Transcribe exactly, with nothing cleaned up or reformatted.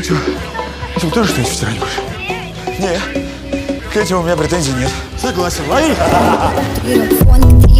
Ну что, ты тоже что-нибудь втираешь? Не, к этим у меня претензий нет. Согласен, лови!